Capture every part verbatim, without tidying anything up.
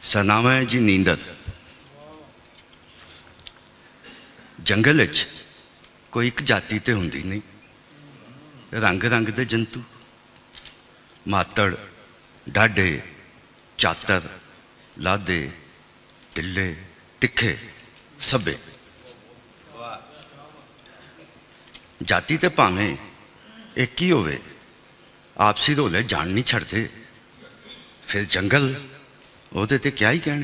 सरनाम है जी नींदर। जंगल च कोई एक जाति तो होंदी नहीं, रंग रंग दे जंतु, मातड़, ढाडे, चातर, लादे, टिल्ले, तिखे, सभे। जाति तो भावें एक ही होवे, आपसी रोले जान नहीं छड़ते। फिर जंगल ओहदे ते क्या ही कहने।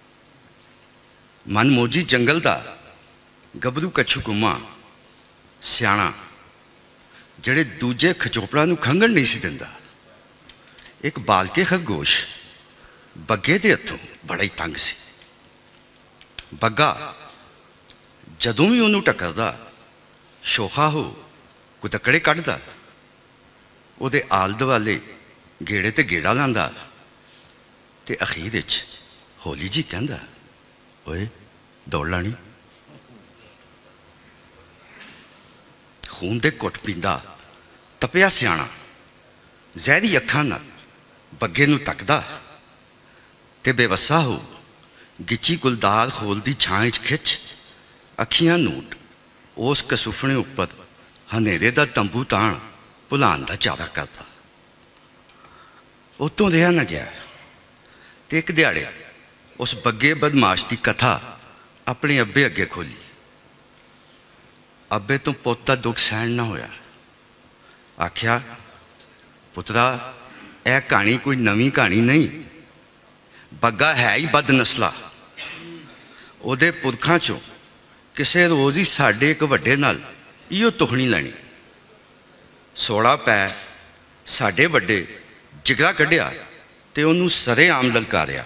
मन मोजी जंगल दा गबरू कच्छू कुमा सियाणा जड़े दूजे खचोपड़ा नूं खंघण नहीं सी दिंदा। एक बालके खरगोश बग्गे दे हत्थों बड़ा ही तंग सी। बग्गा जदों भी उन्होंने टकरदा शोखा हो कुतकड़े कढ़दा, उहदे आल दुआले गेड़े ते गेड़ा लांदा ते अखीर विच होली जी कहंदा, ओए दौड़ लानी। खून दे घुट पींदा तपिया सियाणा जहरी अखां नाल बग्गे नूं तकदा ते बेवसा हो गिची गुलदार खोल दी छां च खिच अखियां नूट उस कसुफने उपर हनेरे दा तंबू ताण भुलान दा चारा करदा। उतों रहा न गया ते एक दिहाड़े उस बग्गे बदमाश की कथा अपने अब्बे अगे खोली। अब्बे तो पुत दा दुख सहन ना होया। आख्या, पुत्रा यह कहानी कोई नवी कहानी नहीं, बग्गा है ही बद नस्ला। उहदे पुरखां चों किसे रोज़ ही साडे एक वड्डे नाल इहो तुखनी लैनी। सोड़ा पै साडे वड्डे जिगरा कढ़िया ते उन्हूं सरे आम ललकारिया।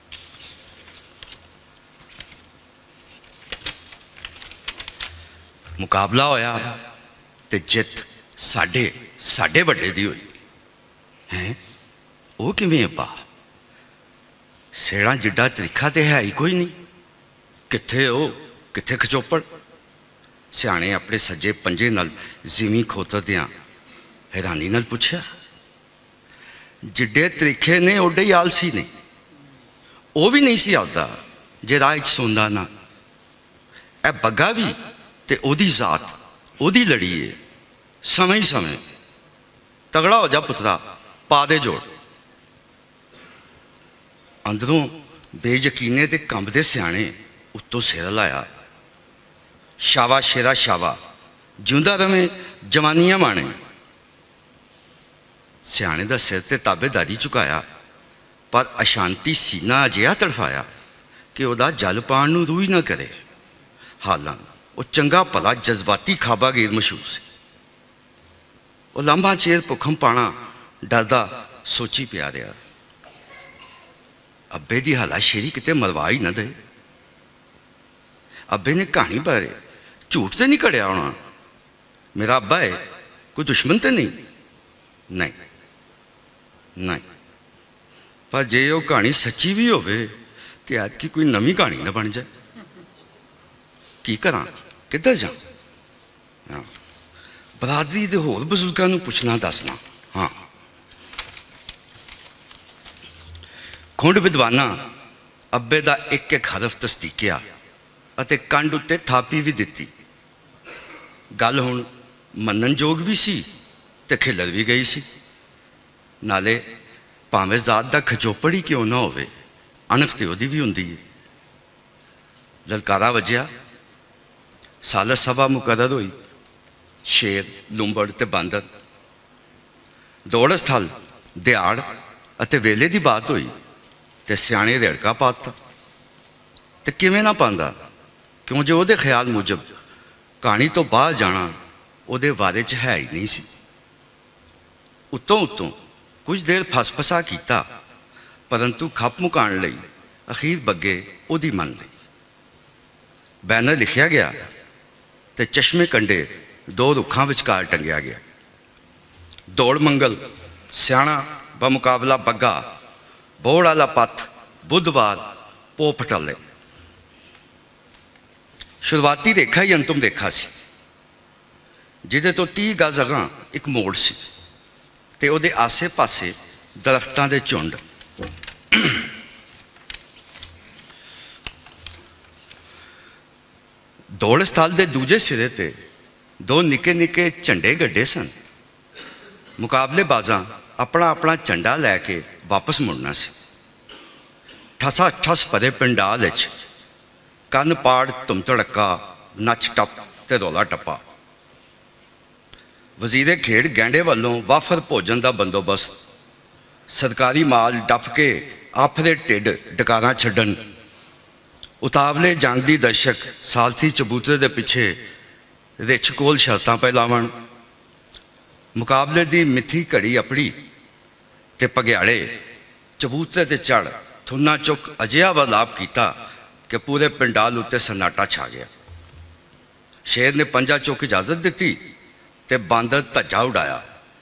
मुकाबला होया ते जित साडे साडे वड्डे दी होई। हैं वो किवें पा सेड़ा जिड्डा तरीखा ते है ही कोई नहीं, कित्थे ओ कित्थे खचोपड़। सियाणे अपने सज्जे पंजे नाल जिमी खोतरदियां हैरानी नाल पुछया, जिड्डे तरीखे ने ओडे ही आलसी ने। वो भी नहीं सी आता जे राह च सोंदा ना। ए बग्गा भी ते ओदी जात ओदी लड़ी है। समय ही समय तगड़ा हो जा पुत्रा, पा दे जोड़। अंदरों बेयकीने ते कंबदे सियाणे उत्तों सिर लाया, शावा शेरा शावा, जिंदा रवे जवानियां माणे। सियाणे दा सिर ते ताबेदारी चुकाया, पर अशांति सीना अजिहा तड़फाया कि वह जल पान नूं रूह ही ना करे। हालां वो चंगा भला जज्बाती खाबा गिर मशहूर से। वो लंबा चेर भुखम पाना डरदा सोची पिया रहा, अब्बे की हालाशेरी किते मरवा ही ना दे। अब्बे ने कहानी बारे झूठ तो नहीं कढ़िया होना। मेरा अब्बा है, कोई दुश्मन तो नहीं? नहीं नहीं, पर जे वो कहानी सच्ची भी होवे ते आज की कोई नवी कहानी ना बन जाए। की करा, किधर जा? हाँ, बरादरी दे होर बजुर्गों नूं पुछना दसना। हाँ, खुंड विद्वाना अब्बे दा एक एक हरफ तसदीकिया अते कंड उत्ते थापी भी दिती। गल हुण मनन जोग भी सी ते खिलर भी गई सी। नाले भावें जात दा खचोपड़ ही क्यों ना होवे, अणख ते ओहदी भी हुंदी है। ललकारा वजया, सालस सभा मुकरर हुई। शेर, लुंबड़ ते बांदर, दौड़ स्थल, दिहाड़ अते वेले की बात हुई ते सियाणे रेड़का पाता। ते किवें ना पांदा, क्यों जो उहदे ख्याल मुजब कहानी तो बाहर जाना उहदे बारे च है ही नहीं सी। उत्तों उत्तों कुछ देर फसफसा किया, परंतु खप मुकाण लई अखीर बग्गे उहदी मन लई। बैनर लिखिया गया ते चश्मे कंडे दो रुखां विचकार टंगिया गया। दौड़ मंगल सियाणा बमुकाबला बग्गा, बोड़ वाला पथ बुधवार पो पटाले। शुरुआती रेखा ही अंतिम रेखा सी, जिहदे तो तीह गज अगां एक मोड़ सी ते उहदे आसे पासे दरख्तां दे झुंड। दौड़ स्थल के दूजे सिरे ते दो निके निके झंडे गड्ढे सन। मुकाबलेबाजां अपना अपना झंडा लैके वापस मुड़ना सी। ठसा ठस भरे पिंडाल विच कन्न पाड़ धुम धड़का नच टप ते रौला टप्पा। वजीरे खेड़ गैंडे वालों वाफर भोजन का बंदोबस्त। सरकारी माल डफ के आफरे ढिड डकारा छड्डन। उतावले जंग दी दर्शक सालथी चबूतरे के पिछे रिच कोल शर्तां पे लावन। मुकाबले की मिथी घड़ी अपड़ी ते पग्याड़े चबूतरे ते चढ़ थुना चुक अजिहा वालाप किया कि पूरे पिंडाल उत्ते सन्नाटा छा गया। शेर ने पंजा चुक इजाजत दी ते बांदर धज्जा उड़ाया।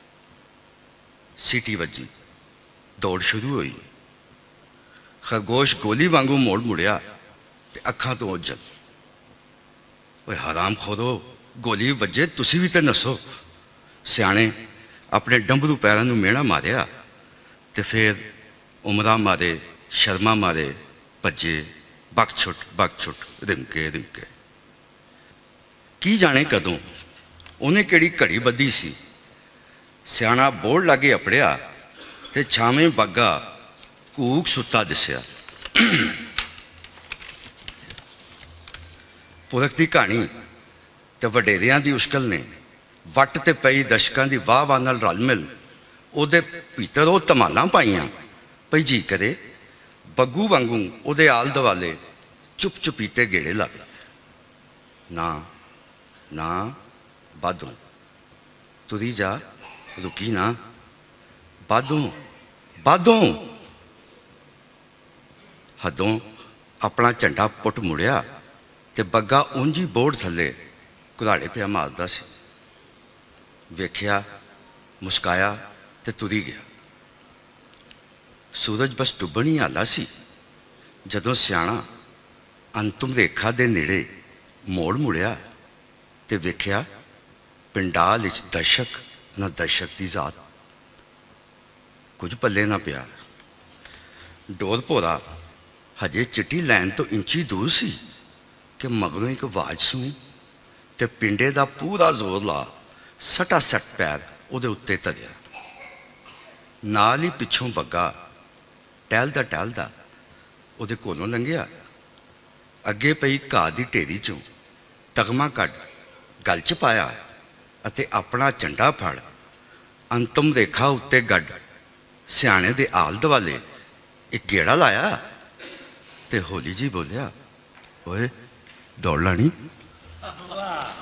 सीटी वजी, दौड़ शुरू हुई। खरगोश गोली वांगू मोड़ मुड़िया ते अखां तो ओझल। ओए हराम खोरो, गोली वजे तुसी भी ते नसो। सियाणे अपने डंबरू पैरों नूं मेहणा मारिया ते फिर उमरा मारे शर्मा मारे भज्जे बक छुट बक छुट रिमके रिमके। की जाने कदों उन्हें किहड़ी घड़ी बधी सी। सियाणा बोर्ड लागे अपड़िया ते छावें बागा कूक सुता दिसिया। पुरख की कहानी ते वडेरियां दी उश्कल ने वट ते पई दशकां दी वाह वाह नाल रल मिल उहदे भीतर वो धमालां पाईयां पई जी करे बग्गू वांगू उहदे आल दुआले चुप चुपीते गेड़े लावे। ना ना बादों तुरी जा, रुकी ना, बादों बादों। हदों अपना झंडा पुट मुड़िया ते बग्गा ऊंजी बोर्ड थले कुल्हाड़े पिया मारदा सी। वेख्या, मुस्काया ते तुरी गया। सूरज बस डुब्बण ही आला सी जदों सियाणा अंतिम रेखा दे नेड़े मोड़ मुड़िया ते वेख्या पिंडाल विच दर्शक न दर्शक की जात। कुछ पल्ले ना पिया। डोर भोरा हजे चिट्टी लैन तो इंची दूर सी कि मगरों एक आवाज सुनी ते पिंडे का पूरा जोर ला सटा सट पैर उहदे उत्ते धरिया। नाल ही पिछों बग्गा टहलदा टहलदा उहदे कोलों लंघिया। अगे पई घाह की ढेरी चों तगमा कढ़ गल च पाया अते अपना झंडा फड़ अंतिम रेखा उत्ते गड्ड सियाणे दे आल दुआले एक गेड़ा लाया ते होली जी बोलिया, ओए दौड़ लानी।